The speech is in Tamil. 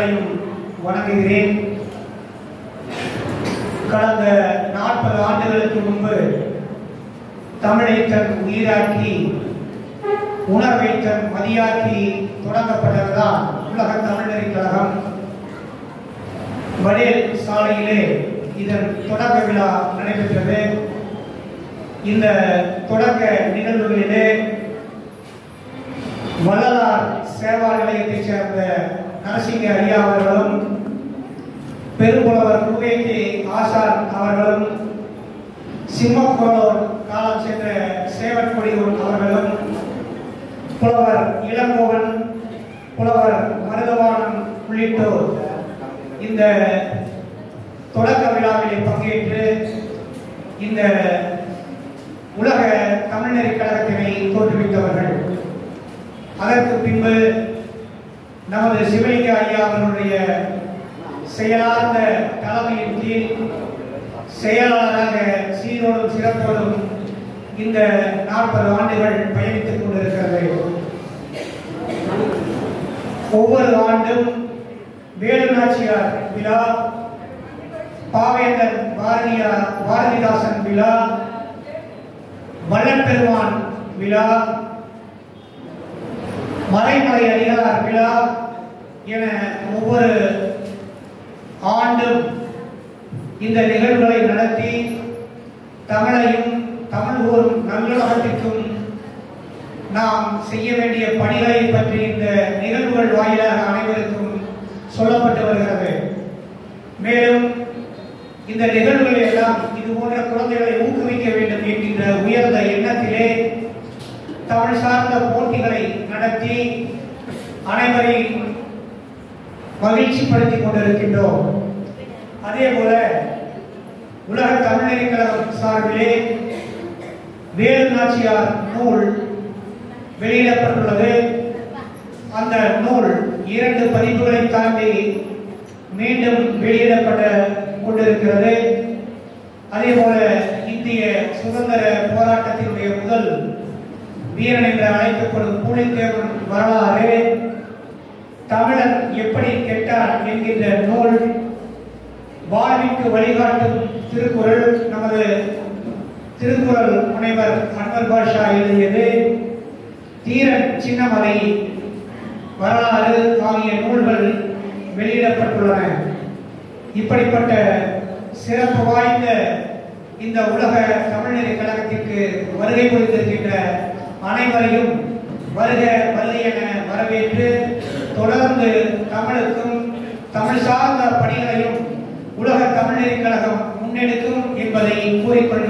அனைவரையும் வணங்குகிறேன். கடந்த 40 ஆண்டுகளுக்கு முன்பு தமிழை தன் உயிராக்கி உணர்வை தன் மதியாக்கி தொடங்கப்பட்டதுதான் உலக தமிழ்நெறி கழகம். வடேல் சாலையிலே இதன் தொடக்க விழா நடைபெற்றது. இந்த தொடக்க நிகழ்வுகளிலே வள்ளலார் சேவா நிலையத்தைச் சேர்ந்த நரசிங்க ஐயா அவர்களும் பெரும்புலவர் குவேகே ஆசான் அவர்களும் சிம்மக்கோளூர் காலம் சென்ற சேவற்கொடியூர் அவர்களும் புலவர் இளங்கோவன் புலவர் மருதவாணன் உள்ளிட்டோர் இந்த தொடக்க விழாவிலே பங்கேற்று இந்த உலக தமிழ்நெறி கழகத்தினை தோற்றுவித்தவர்கள். அதற்கு பின்பு நமது சிவலிங்க ஐயா அவர்களுடைய செயலார்ந்த தலைமையின் கீழ் செயலாளராக சீரோடும் சிறப்போடும் இந்த 40 ஆண்டுகள் பயணித்துக் கொண்டிருக்கிறது. ஒவ்வொரு ஆண்டும் வேலு நாச்சியார் விழா, பாவேந்தன் பாரதிதாசன் விழா, வள்ளற்பெருமான் விழா, மறைமலை அடிகளார் விழா என ஒவ்வொரு ஆண்டும் இந்த நிகழ்வுகளை நடத்தி தமிழையும் தமிழ் கூறும் நல்லுலகத்திற்கும் நாம் செய்ய வேண்டிய பணிகளை பற்றி இந்த நிகழ்வுகள் வாயிலாக அனைவருக்கும் சொல்லப்பட்டு வருகிறது. மேலும் இந்த நிகழ்வுகளை எல்லாம் இது போன்ற குழந்தைகளை ஊக்குவிக்க வேண்டும் என்கின்ற உயர்ந்த எண்ணத்திலே தமிழ் சார்ந்த போட்டிகளை நடத்தி அனைவரையும் மகிழ்ச்சிப்படுத்திக் கொண்டிருக்கின்றோம். அதே போல உலக தமிழ்நெறி கழகம் சார்பிலே வேலு நாச்சியார் நூல் வெளியிடப்பட்டுள்ளது. அந்த நூல் 2 பதிப்புகளை தாண்டி மீண்டும் வெளியிடப்பட கொண்டிருக்கிறது. அதே போல இந்திய சுதந்திர போராட்டத்தினுடைய முதல் வீரன் என்று அழைக்கப்படும் பூலித்தேவன் வரலாறு, தமிழன் எப்படி கெட்டான் என்கின்ற நூல், வாழ்விற்கு வழிகாட்டும் திருக்குறள், நமது திருக்குறள் முனைவர் அன்வர் பாஷா எழுதியது, தீரன் சின்னமலை வரலாறு ஆகிய நூல்கள் வெளியிடப்பட்டுள்ளன. இப்படிப்பட்ட சிறப்பு வாய்ந்த இந்த உலக தமிழ்நெறி கழகத்திற்கு வருகை புரிந்திருக்கின்ற அனைவரையும் வருக வருகை என வரவேற்று தொடர்ந்து தமிழுக்கும் தமிழ் சார்ந்த பணிகளையும் உலக தமிழ்நெறி கழகம் முன்னெடுக்கும் என்பதை கூறிக்கொண்டு